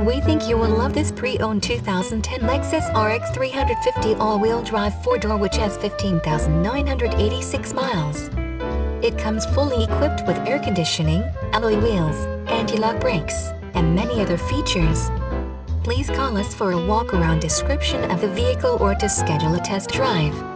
We think you will love this pre-owned 2010 Lexus RX 350 all-wheel drive 4-door which has 15,986 miles. It comes fully equipped with air conditioning, alloy wheels, anti-lock brakes, and many other features. Please call us for a walk-around description of the vehicle or to schedule a test drive.